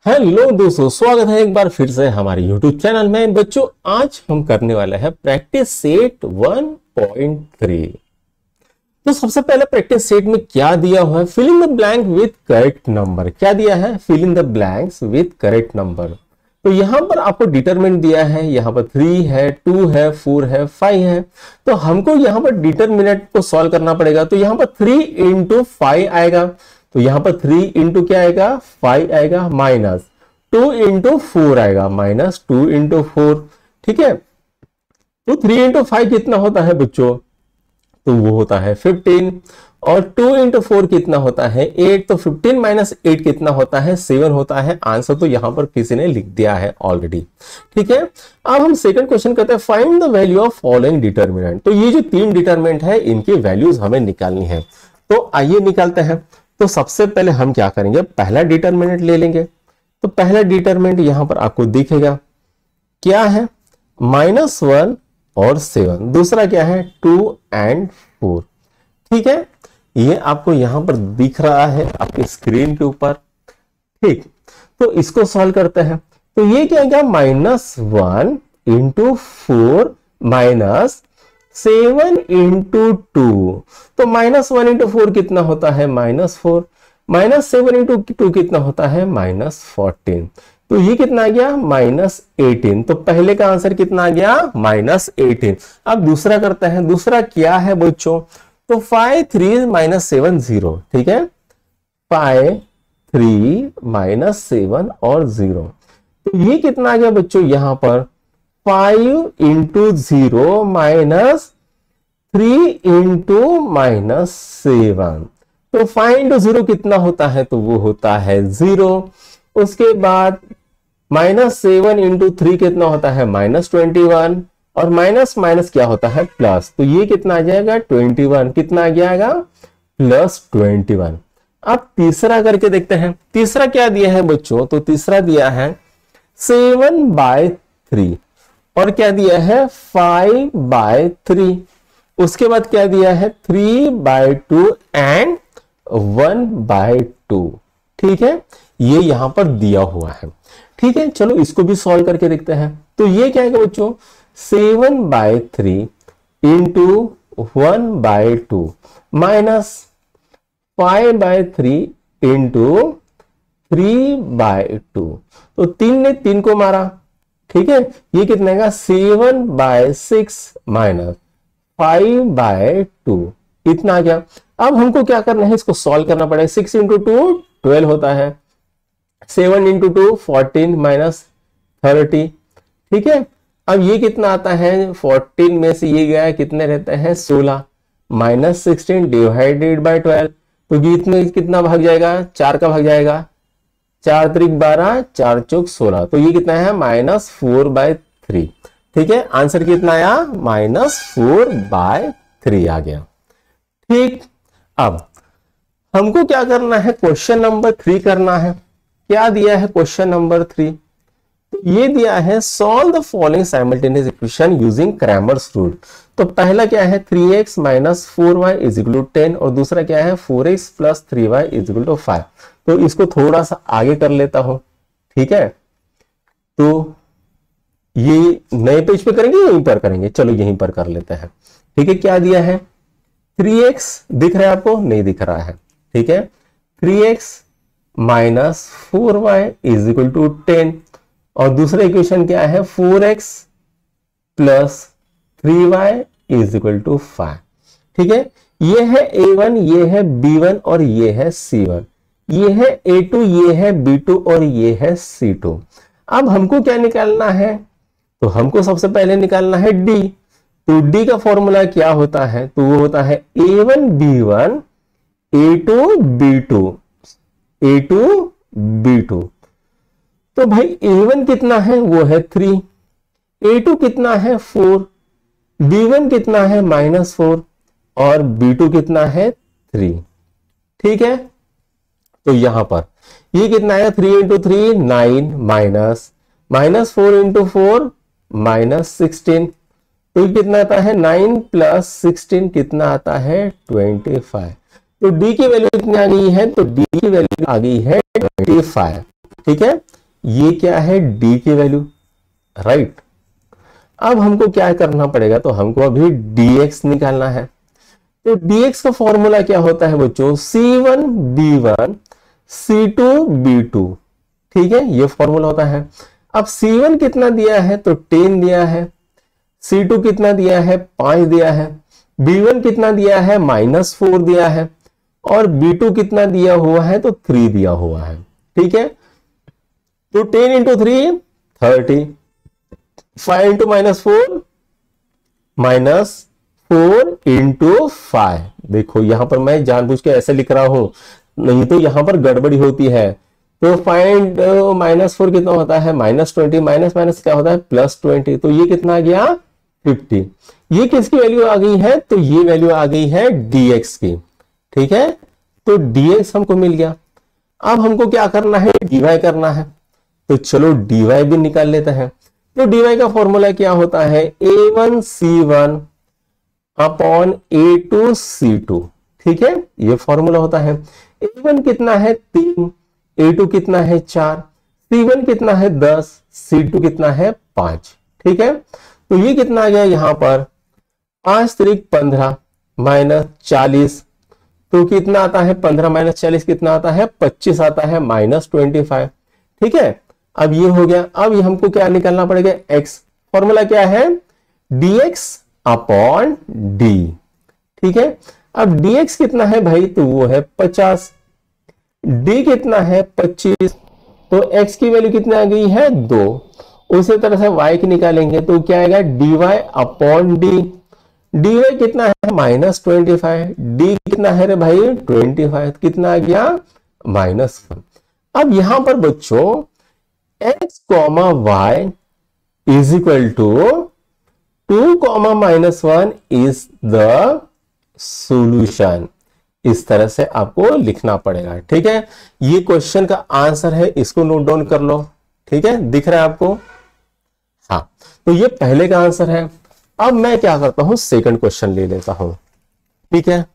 Hello दोस्तों, स्वागत है एक बार फिर से हमारे YouTube चैनल में। बच्चों, आज हम करने वाले हैं प्रैक्टिस सेट 1.3। तो सबसे पहले प्रैक्टिस सेट में क्या दिया हुआ है, fill in the blank with correct number. क्या दिया है? Fill in the blanks with correct number. तो यहां पर आपको डिटरमिनेंट दिया है, यहां पर 3 है, 2 है, 4 है, 5 है। तो हमको यहां पर डिटरमिनेंट को सॉल्व करना पड़ेगा। तो यहां पर 3 इंटू 5 आएगा। तो यहां पर 3 इंटू क्या आएगा? 5 आएगा, माइनस 2 इंटू 4 आएगा, माइनस 2 इंटू 4। ठीक है, तो 3 इंटू 5 कितना होता है बच्चों? तो वो होता है 15। और 2 इंटू 4 कितना होता है? 8। तो 15 माइनस 8 कितना होता है? 7 होता है। आंसर तो यहां पर किसी ने लिख दिया है ऑलरेडी। ठीक है, अब हम सेकंड क्वेश्चन करते हैं, find the value of following determinant. तो ये जो 3 डिटरमिनेंट है, इनकी वैल्यूज हमें निकालनी है। तो आइए निकालते हैं। तो सबसे पहले हम क्या करेंगे, पहला डिटरमिनेंट ले लेंगे। तो पहला डिटरमिनेंट यहां पर आपको दिखेगा, क्या है? -1 और 7। दूसरा क्या है? 2 और 4। ठीक है, ये आपको यहां पर दिख रहा है आपकी स्क्रीन के ऊपर। ठीक, तो इसको सॉल्व करते हैं। तो ये क्या है? -1 इंटू 4 माइनस 7 इंटू 2। तो -1 इंटू 4 कितना होता है? -4। माइनस 7 इंटू 2 कितना होता है? -14। तो ये कितना आ गया? -18। तो पहले का आंसर कितना आ गया? -18। अब दूसरा करते हैं। दूसरा क्या है बच्चों? तो 5 3 -7 0। ठीक है, 5 3 -7 और 0। तो ये कितना आ गया बच्चों? यहां पर 5 इंटू 0 माइनस 3 इंटू -7। तो 5 इंटू 0 कितना होता है? तो वो होता है 0। उसके बाद -7 इंटू 3 कितना होता है? -21। और माइनस माइनस क्या होता है? प्लस। तो ये कितना आ जाएगा? 21। कितना आ जाएगा? +21। अब तीसरा करके देखते हैं। तीसरा क्या दिया है बच्चों? तो तीसरा दिया है 7/3 और क्या दिया है? 5/3। उसके बाद क्या दिया है? 3/2 एंड 1/2। ठीक है, ये यहां पर दिया हुआ है। ठीक है, चलो इसको भी सॉल्व करके देखते हैं। तो ये क्या है बच्चों? 7/3 इंटू 1/2 माइनस 5/3 इंटू 3/2। तो 3 ने 3 को मारा। ठीक है, ये कितना है? 7/6 माइनस 5/2। इतना आ गया। अब हमको क्या करना है? इसको सॉल्व करना पड़ेगा। 6 इंटू 2 12 होता है, 7 इंटू 2 14 माइनस 30। ठीक है, अब ये कितना आता है? 14 में से ये गया, कितने रहते हैं? 16 माइनस 16 डिवाइडेड बाय 12। तो गीत में कितना भाग जाएगा? 4 का भाग जाएगा। 4 त्रिक 12, 4 चौक 16। तो ये कितना है? -4/3। ठीक है, आंसर कितना आया? -4/3 आ गया। ठीक, अब हमको क्या करना है? क्वेश्चन नंबर 3 करना है। क्या दिया है क्वेश्चन नंबर 3? तो ये दिया है, solve the following simultaneous equation using Cramer's rule. तो पहला क्या है? 3x - 4y = 10 और दूसरा क्या है? 4x + 3y = 5। तो इसको थोड़ा सा आगे कर लेता हूं। ठीक है, तो ये नए पेज पे करेंगे, यहीं पर करेंगे? चलो यहीं पर कर लेते हैं। ठीक है, क्या दिया है? 3x दिख रहा है आपको? नहीं दिख रहा है। ठीक है, 3x - 4y = 10 और दूसरा इक्वेशन क्या है? 4x + 3y = 5। ठीक है, ये है A1, ये है B1 और ये है C1। ये है A2, ये है B2 और ये है C2। अब हमको क्या निकालना है? तो हमको सबसे पहले निकालना है D। तो D का फॉर्मूला क्या होता है? तो वो होता है A1 B1 A2 B2 A2 B2। तो भाई A1 कितना है? वो है 3। A2 कितना है? 4। B1 कितना है? -4 और B2 कितना है? 3। ठीक है, तो यहां पर ये कितना है? 3 इंटू 3 9 माइनस -4 इंटू 4 -16। तो ये कितना आता है? 9 + 16 कितना आता है? 25। तो D की वैल्यू कितनी आ गई है? तो D की वैल्यू आ गई है 25। ठीक है, ये क्या है, डी की वैल्यू, राइट। अब हमको क्या करना पड़ेगा, तो हमको अभी dx निकालना है। तो dx का फॉर्मूला क्या होता है बच्चों, c1 b1 c2 b2, ठीक है, ये फॉर्मूला होता है। अब c1 कितना दिया है, तो 10 दिया है, c2 कितना दिया है, 5 दिया है, b1 कितना दिया है, -4 दिया है, और b2 कितना दिया हुआ है, तो 3 दिया हुआ है, ठीक है। तो 10 इंटू 3 30, 5 इंटू -4 -4 इंटू 5। देखो यहां पर मैं जानबूझ के ऐसे लिख रहा हूं, नहीं तो यहां पर गड़बड़ी होती है। तो फाइंड -4 कितना होता है, -20, माइनस माइनस क्या होता है, +20, तो ये कितना आ गया, 50। ये किसकी वैल्यू आ गई है, तो ये वैल्यू आ गई है dx की, ठीक है। तो dx हमको मिल गया। अब हमको क्या करना है, dy करना है। तो चलो dy भी निकाल लेते हैं। तो dy का फॉर्मूला क्या होता है, a1c1 अपॉन a2c2, ठीक है, ये फॉर्मूला होता है। a1 कितना है, 3, a2 कितना है, 4, c1 कितना है, 10, c2 कितना है, 5, ठीक है। तो ये कितना आ गया यहां पर, 5 3 15 -40, तो कितना आता है, 15 -40 कितना आता है, 25 आता है, -25, ठीक है। अब ये हो गया। अब ये हमको क्या निकालना पड़ेगा, x, फॉर्मूला क्या है, dx अपॉन d, ठीक है। अब dx कितना है भाई, तो वो है 50, d कितना है 25, तो x की वैल्यू कितनी आ गई है, 2। उसी तरह से y की निकालेंगे तो क्या आएगा, dy अपॉन d, dy कितना है -25, d कितना है रे भाई 25, कितना आ गया -1। अब यहां पर बच्चों x, y is equal to 2, -1 is the solution. इस तरह से आपको लिखना पड़ेगा, ठीक है। ये क्वेश्चन का आंसर है, इसको नोट डाउन कर लो, ठीक है, दिख रहा है आपको, हाँ। तो ये पहले का आंसर है। अब मैं क्या करता हूं, सेकंड क्वेश्चन ले लेता हूं, ठीक है।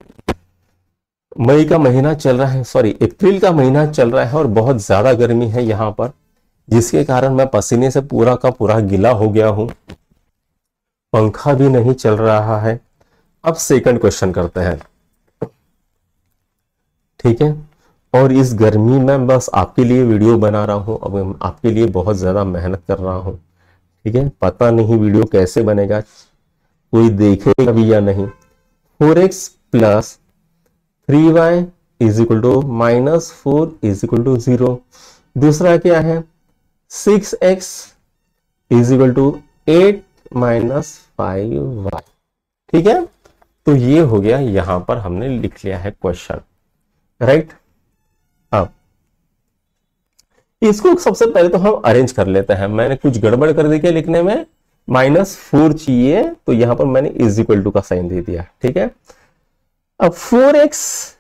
मई का महीना चल रहा है, सॉरी अप्रैल का महीना चल रहा है और बहुत ज्यादा गर्मी है यहां पर, जिसके कारण मैं पसीने से पूरा का पूरा गीला हो गया हूं, पंखा भी नहीं चल रहा है। अब सेकंड क्वेश्चन करते हैं, ठीक है। और इस गर्मी में बस आपके लिए वीडियो बना रहा हूं, अब आपके लिए बहुत ज्यादा मेहनत कर रहा हूं, ठीक है। पता नहीं वीडियो कैसे बनेगा, कोई देखेगा भी या नहीं। 4x plus 3y is equal to -4 is equal to 0। दूसरा क्या है, 6x is equal to 8 -5y, ठीक है। तो ये हो गया, यहां पर हमने लिख लिया है क्वेश्चन, राइट। अब इसको सबसे पहले तो हम अरेंज कर लेते हैं। मैंने कुछ गड़बड़ कर दी क्या लिखने में, -4 चाहिए, तो यहां पर मैंने इज इक्वल टू का साइन दे दिया, ठीक है। अब 4x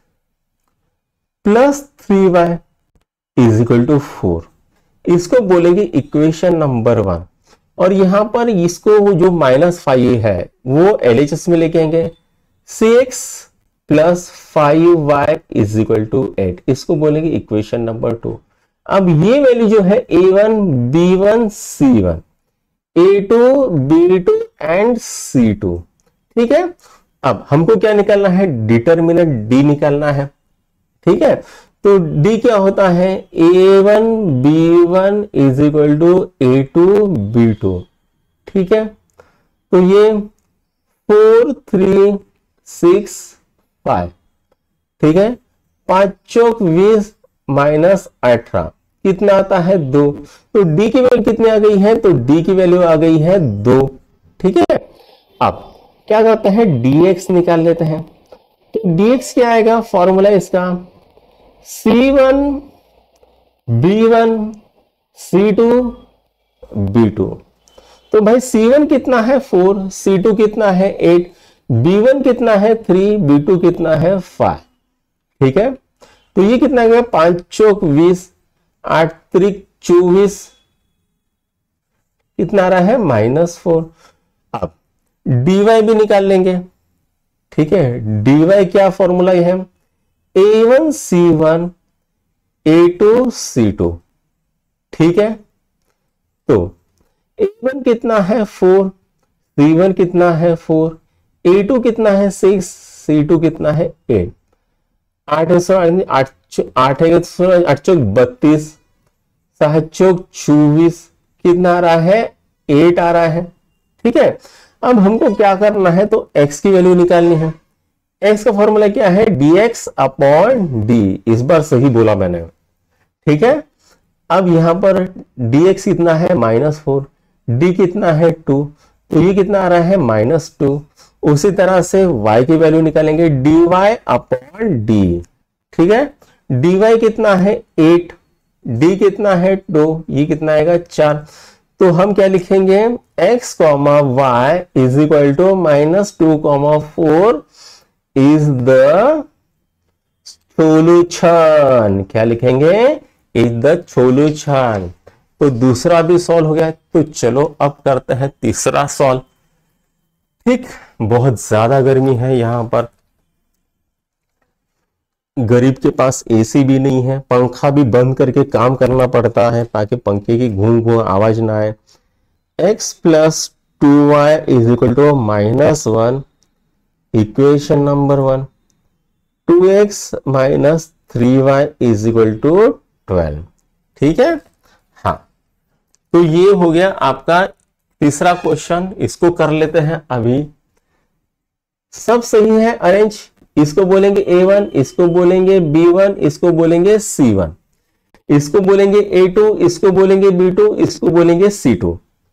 plus 3y is equal to 4, इसको बोलेंगे इक्वेशन नंबर 1। और यहां पर इसको जो -5 है वो LHS में लेके आएंगे, 6x plus 5y is equal to 8, इसको बोलेंगे इक्वेशन नंबर 2। अब ये वैल्यू जो है a1 b1 c1, a2 b2 and c2, ठीक है। अब हमको क्या निकालना है, डिटर्मिनेंट d निकालना है, ठीक है। तो d क्या होता है, a1 b1 is equal to a2 b2, ठीक है। तो ये 4 3 6 5, ठीक है, 5 चौक 20 -18 कितना आता है 2। तो d की वैल्यू कितनी आ गई है, तो d की वैल्यू आ गई है 2, ठीक है। अब क्या करते हैं, dx निकाल लेते हैं। तो dx क्या आएगा, फॉर्मूला इसका c1 b1 c2 b2। तो भाई c1 कितना है 4, c2 कितना है 8, b1 कितना है 3, b2 कितना है 5, ठीक है। तो ये कितना गया, 5 चौक 20, 8 त्रिक 24, कितना आ रहा है -4। अब dy भी निकाल लेंगे, ठीक है। dy क्या फॉर्मूला है, a1 c1 a2 c2, ठीक है, तो a1 कितना है 4, c1 कितना है 4, a2 कितना है 6, c2 कितना है 8। 8 8 है 8 चौक 32, 7 चौक 24, कितना आ रहा है 8 आ रहा है। ठीक है, अब हमको क्या करना है, तो x की वैल्यू निकालनी है। x का फॉर्मूला क्या है, dx अपॉन डी, इस बार सही बोला मैंने। ठीक है, अब यहां पर dx कितना है -4, d कितना है 2, तो ये कितना आ रहा है -2। उसी तरह से y की वैल्यू निकालेंगे, dy अपॉन डी। ठीक है, dy कितना है 8, d कितना है 2, ये कितना आएगा 4। तो हम क्या लिखेंगे, x comma y is equal to -2,4 is the solution. क्या लिखेंगे, इज द सोल्यूशन। तो दूसरा भी सॉल्व हो गया। तो चलो अब करते हैं तीसरा सॉल्व। ठीक, बहुत ज्यादा गर्मी है यहां पर, गरीब के पास एसी भी नहीं है, पंखा भी बंद करके काम करना पड़ता है ताकि पंखे की घूं घूं आवाज ना आए। x plus 2y is equal to -1, equation number 1। 2x minus 3y is equal to 12। ठीक है, हाँ, तो ये हो गया आपका तीसरा क्वेश्चन। इसको कर लेते हैं अभी। सब सही है अरेंज, इसको बोलेंगे a1, इसको बोलेंगे b1, इसको बोलेंगे c1, इसको बोलेंगे a2, इसको बोलेंगे b2, इसको बोलेंगे c2।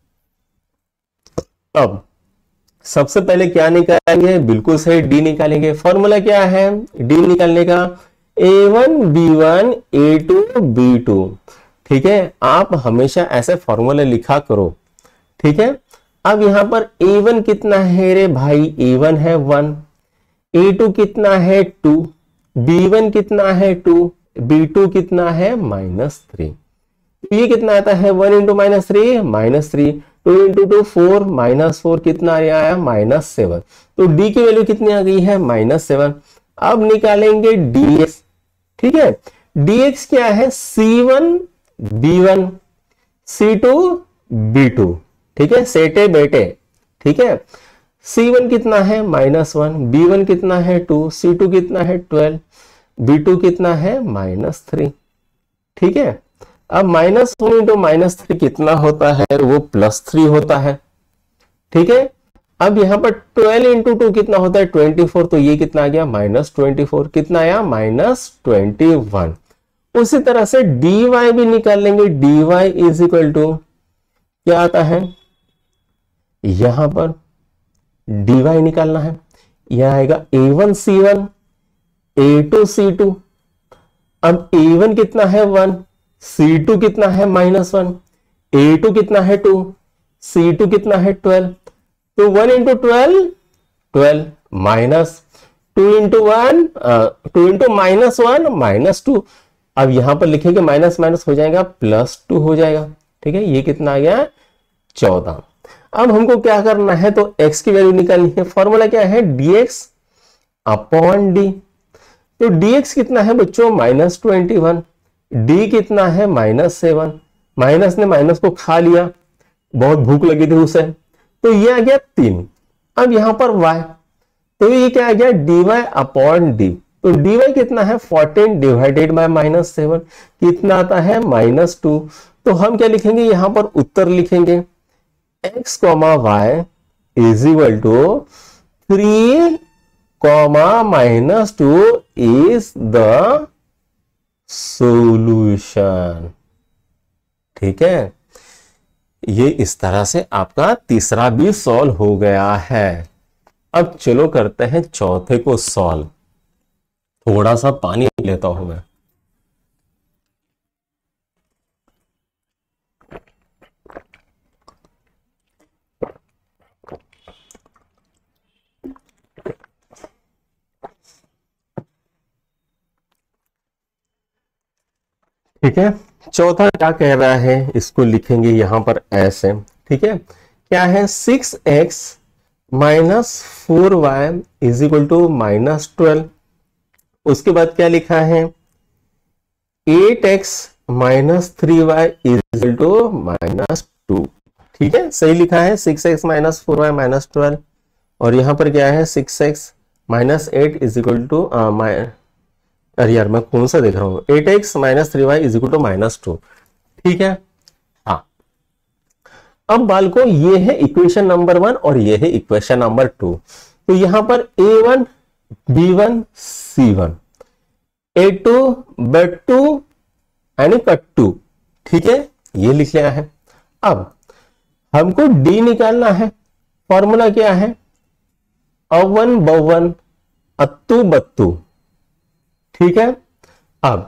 अब सबसे पहले क्या निकालेंगे, बिल्कुल सही d निकालेंगे। फॉर्मूला क्या है d निकालने का, a1 b1 a2 b2। ठीक है, आप हमेशा ऐसे फॉर्मूले लिखा करो। ठीक है, अब यहां पर a1 कितना है रे भाई, a1 है 1, a2 कितना है 2, b1 कितना है 2, b2 कितना है -3। तो ये कितना आता है 1 इंटू -3 -3, 2 इंटू 2 4 -4, कितना आया -7। तो d की वैल्यू कितनी आ गई है -7। अब निकालेंगे dx। ठीक है, dx क्या है, c1 b1 c2 b2। ठीक है, सेटे बेटे। ठीक है, c1 कितना है -1, b1 कितना है 2, c2 कितना है 12, b2 कितना है -3। ठीक है, अब -1 इंटू -3 कितना होता है, वो +3 होता है। ठीक है, अब यहां पर 12 इंटू 2 कितना होता है 24, तो ये कितना आ गया -24, कितना आया -21। उसी तरह से dy भी निकाल लेंगे, dy इज इक्वल टू क्या आता है, यहां पर dy निकालना है, यह आएगा a1 c1 a2 c2। अब a1 कितना है 1, c2 कितना है -1, a2 कितना है 2, c2 कितना है 12। तो 1 इंटू 12 12 माइनस 2 इंटू 1 2 इंटू -1 -2। अब यहां पर लिखेंगे माइनस माइनस हो जाएगा +2 हो जाएगा। ठीक है, ये कितना आ गया 14। अब हमको क्या करना है, तो x की वैल्यू निकालनी है। फॉर्मूला क्या है, dx अपॉन डी। तो dx कितना है बच्चों -21, d कितना है -7, माइनस ने माइनस को खा लिया, बहुत भूख लगी थी उसे, तो ये आ गया 3। अब यहां पर y, तो ये क्या आ गया dy अपॉन डी। तो dy कितना है 14 डिवाइडेड बाय -7, कितना आता है -2। तो हम क्या लिखेंगे, यहां पर उत्तर लिखेंगे x, y is equal to 3, -2 is the solution. ठीक है, ये इस तरह से आपका तीसरा भी सॉल्व हो गया है। अब चलो करते हैं चौथे को सॉल्व। थोड़ा सा पानी लेता हूं मैं। ठीक है, चौथा क्या कह रहा है, इसको लिखेंगे यहां पर ऐसे। ठीक है, क्या है 6x minus 4y is equal to -12। उसके बाद क्या लिखा है 8x -3y इज टू -2। ठीक है, सही लिखा है। 6x - 4y - 12 और यहां पर क्या है 6x - 8 इज इक्वल टू, अरे यार मैं कौन सा देख रहा हूं, 8x - 3y is equal to -2। ठीक है। हाँ, अब बालको ये है इक्वेशन नंबर 1 और ये है इक्वेशन नंबर 2। तो यहां पर a1 b1 c1 a2 b2 यानी कट2। ठीक है, ये लिख लिया है। अब हमको d निकालना है। फॉर्मूला क्या है, अवन बवन अत्तु बत्तु। ठीक है। अब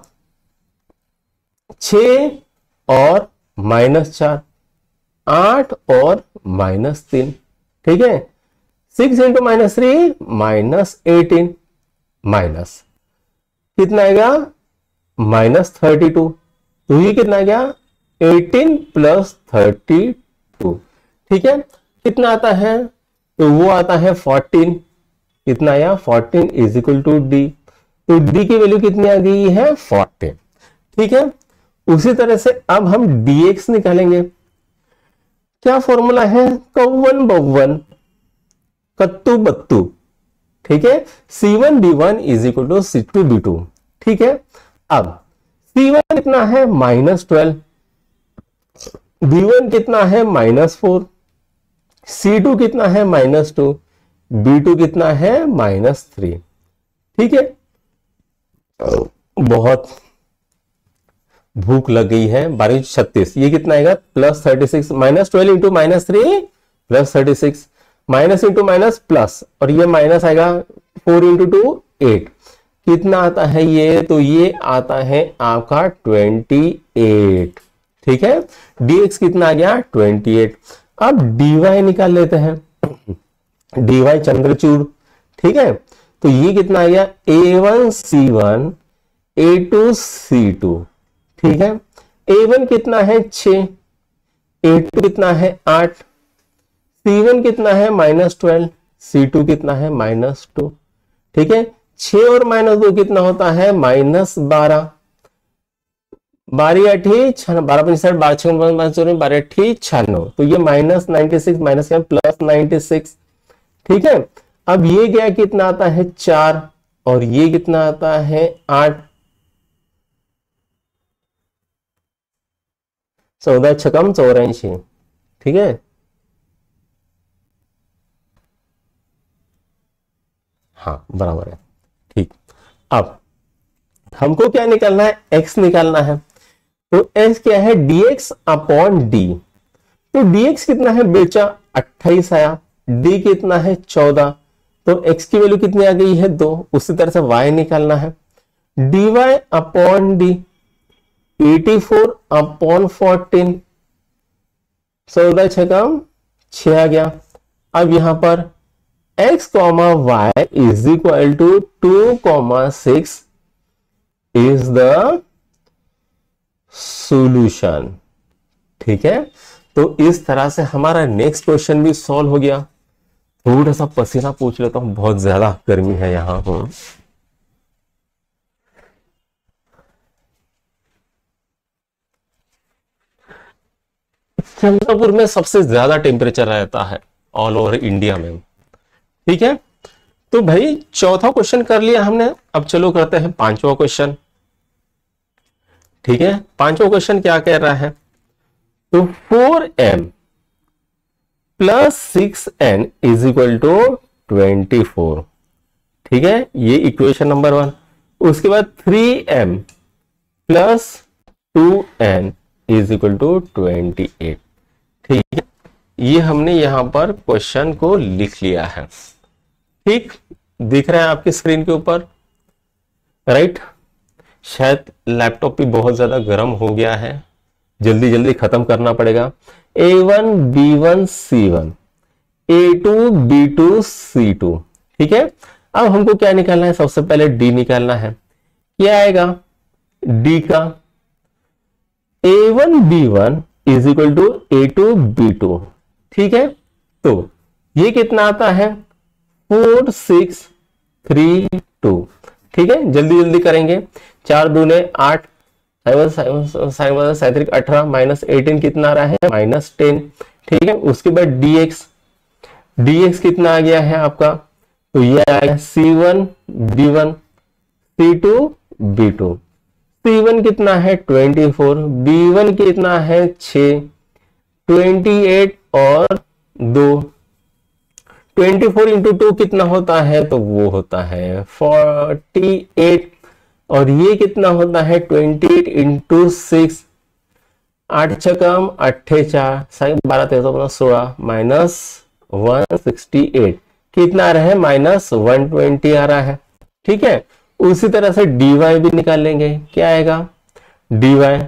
6 और -4, 8 और -3। ठीक है, 6 × -3 -18 माइनस कितना आएगा -32। तो ये कितना आ गया 18 + 32। ठीक है, कितना आता है, तो वो आता है 14। कितना आया 14 इज इक्वल टू डी। तो डी की वैल्यू कितनी आ गई है 14। ठीक है, उसी तरह से अब हम dx निकालेंगे। क्या फॉर्मूला है, कौवन बव्वन कत्तु बत्तु। ठीक है, c1 d1 is equal to c2 d2। ठीक है, अब c1 कितना है -12, d1 कितना है -4, c2 कितना है -2, b2 कितना है -3। ठीक है, बहुत भूख लग गई है। 12×36 ये कितना आएगा +36, -12 × -3 +36, माइनस इंटू माइनस प्लस, और ये माइनस आएगा 4 × 2 8। कितना आता है ये, तो ये आता है आपका 28। ठीक है, dx कितना आ गया 28। अब dy निकाल लेते हैं, dy चंद्रचूड़। ठीक है, तो ये कितना आ गया a1 c1 a2 c2। ठीक है, a1 कितना है 6, a2 कितना है 8, c1 कितना है -12, c2 कितना है -2। ठीक है, 6 और -2 कितना होता है -12। 12 8 12 65 12 6 12 8 96। तो ये -96 माइनस +96। ठीक है, अब ये गया कितना आता है 4 और ये कितना आता है 8। 14 छकम 84। ठीक है, हाँ बराबर है। ठीक, अब हमको क्या निकालना है, x निकालना है। तो x क्या है dx अपॉन d। तो dx कितना है बेचा 28 आया, d कितना है 14, तो x की वैल्यू कितनी आ गई है 2। उसी तरह से y निकालना है, dy अपॉन d 84 अपॉन 14, 14 छकम 6 आ गया। अब यहां पर x, y is equal to 2,6 is the solution. ठीक है, तो इस तरह से हमारा नेक्स्ट क्वेश्चन भी सॉल्व हो गया। थोड़ा सा पसीना पूछ लेता हूं, बहुत ज्यादा गर्मी है यहां पर। चंद्रपुर में सबसे ज्यादा टेम्परेचर रहता है ऑल ओवर इंडिया में। ठीक है, तो भाई चौथा क्वेश्चन कर लिया हमने। अब चलो करते हैं पांचवा क्वेश्चन। ठीक है, पांचवा क्वेश्चन क्या कह रहा है, तो 4m + 6n is equal to 24। ठीक है, ये इक्वेशन नंबर 1। उसके बाद 3m + 2n is equal to 28। ठीक है, ये हमने यहां पर क्वेश्चन को लिख लिया है। ठीक, दिख रहा है आपकी स्क्रीन के ऊपर, राइट। शायद लैपटॉप भी बहुत ज्यादा गर्म हो गया है, जल्दी जल्दी खत्म करना पड़ेगा। a1 b1 c1 a2 b2 c2। ठीक है, अब हमको क्या निकालना है, सबसे पहले d निकालना है। क्या आएगा d का, a1 b1 is equal to a2 b2। ठीक है, तो ये कितना आता है 4 6 3 2। ठीक है, जल्दी जल्दी करेंगे। 4 दूने 8, साइन 18 माइनस 18 कितना आ रहा है -10। ठीक है, उसके बाद dx कितना आ गया है आपका, तो ये आएगा c1 b1 c2 b2। c1 कितना है 24, b1 कितना है 6, 28 और 2, 24 इंटू 2 कितना होता है, तो वो होता है 48, और ये कितना होता है 28 इंटू 6, 8 छकम 8 4 12 13 16 माइनस 168 कितना आ रहा है -120 आ रहा है। ठीक है, उसी तरह से dy भी निकाल लेंगे, क्या आएगा dy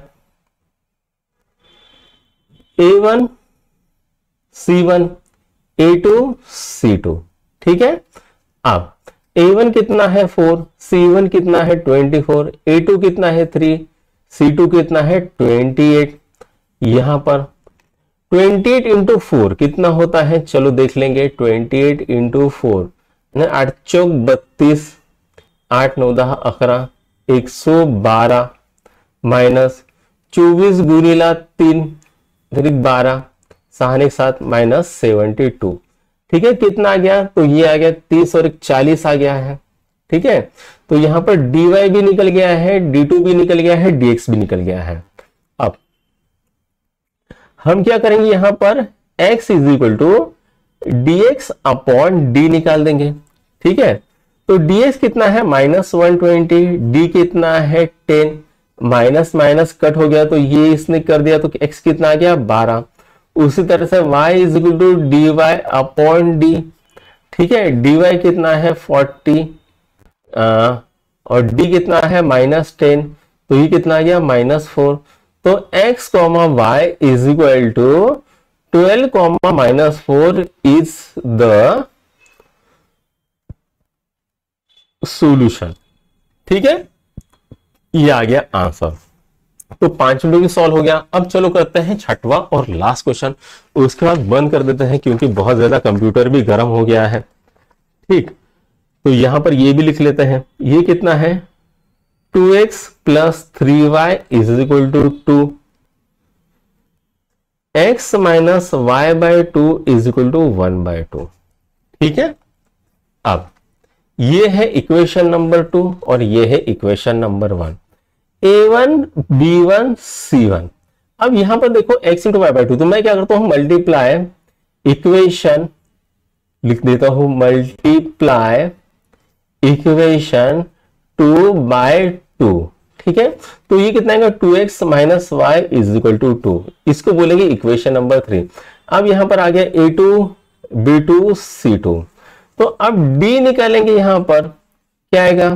a1 c1 a2 c2। ठीक है, अब a1 कितना है 4, c1 कितना है 24, a2 कितना है 3, c2 कितना है 28। यहां पर 28 इंटू 4 कितना होता है, चलो देख लेंगे। 28 इंटू 4 8 चौक 32, 8 9 10 11 112 माइनस 24 गुणिला 3 12 6 7 माइनस 72। ठीक है, कितना आ गया, तो ये आ गया 30 और 40 आ गया है। ठीक है, तो यहां पर dy भी निकल गया है, d2 भी निकल गया है, dx भी निकल गया है। अब हम क्या करेंगे, यहां पर x is equal to dx upon d निकाल देंगे। ठीक है, तो dx कितना है -120, d कितना है 10, माइनस माइनस कट हो गया तो ये इसने कर दिया, तो x कितना आ गया 12। उसी तरह से y is equal to D Y upon D. ठीक है, dy कितना है 40 और d कितना है -10, तो ये कितना आ गया -4। तो x comma Y is equal to 12 comma -4 is the solution. ठीक है, ये आ गया आंसर। तो 5 मिनट भी सॉल्व हो गया। अब चलो करते हैं छठवां और लास्ट क्वेश्चन, उसके बाद बंद कर देते हैं क्योंकि बहुत ज्यादा कंप्यूटर भी गर्म हो गया है। ठीक, तो यहां पर ये भी लिख लेते हैं। ये कितना है 2x plus 3y is equal to 2, x minus Y by 2 is equal to 1/2। ठीक है, अब ये है इक्वेशन नंबर 2 और ये है equation number 1, a1 b1 c1। अब यहां पर देखो x इंटू वाई बाय 2, तो मैं क्या करता हूं मल्टीप्लाई इक्वेशन लिख देता हूं, मल्टीप्लाई इक्वेशन 2 बाय 2। ठीक है, तो ये कितना आएगा 2x minus Y is equal to 2, इसको बोलेंगे इक्वेशन नंबर 3। अब यहां पर आ गया a2 b2 c2, तो अब d निकालेंगे। यहां पर क्या आएगा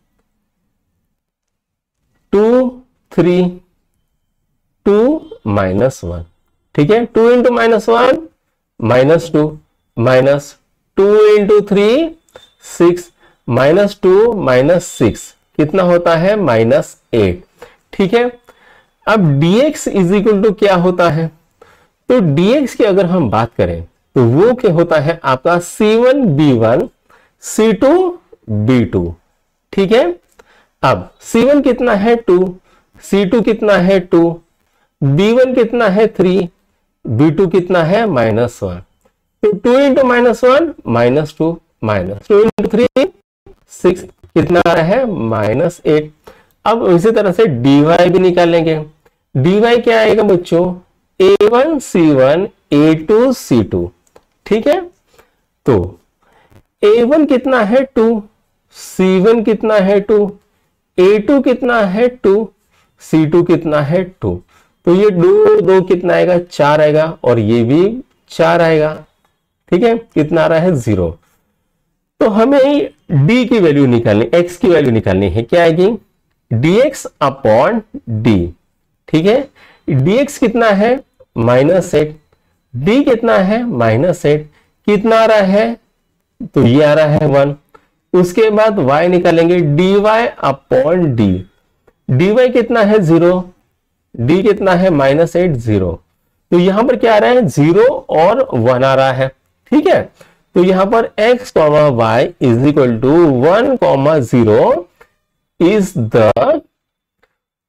2 3 2 -1। ठीक है, 2 इंटू -1 -2 माइनस 2 इंटू 3 6 -2 -6 कितना होता है -8। ठीक है, अब dx इज इक्वल टू क्या होता है, तो dx की अगर हम बात करें तो वो क्या होता है आपका c1 b1 c2 b2। ठीक है, अब c1 कितना है 2, c2 कितना है 2, b1 कितना है 3, b2 कितना है -1। तो 2 इंटू -1 -2 -2 इंटू 3 6 कितना आ रहा है -8। अब इसी तरह से dy भी निकालेंगे। dy क्या आएगा बच्चों a1 c1 a2 c2। ठीक है, तो a1 कितना है 2, c1 कितना है 2, a2 कितना है 2, c2 कितना है 2। तो ये 2 2 कितना आएगा 4 आएगा और ये भी 4 आएगा। ठीक है, कितना आ रहा है 0। तो हमें d की वैल्यू निकालनी, x की वैल्यू निकालनी है, क्या आएगी dx अपॉन d। ठीक है, dx कितना है -8, d कितना है -8, कितना आ रहा है, तो ये आ रहा है 1। उसके बाद y निकालेंगे dy अपॉन d, dy कितना है 0, d कितना है -8 0। तो यहां पर क्या आ रहा है 0 और 1 आ रहा है। ठीक है, तो यहां पर x, y is equal to 1, 0 is the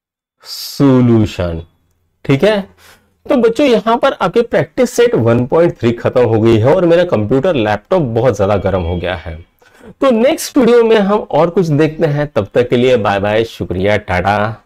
solution. ठीक है, तो बच्चों यहां पर आपके प्रैक्टिस सेट 1.3 खत्म हो गई है और मेरा कंप्यूटर लैपटॉप बहुत ज्यादा गर्म हो गया है। तो नेक्स्ट वीडियो में हम और कुछ देखते हैं, तब तक के लिए बाय बाय, शुक्रिया, टाटा।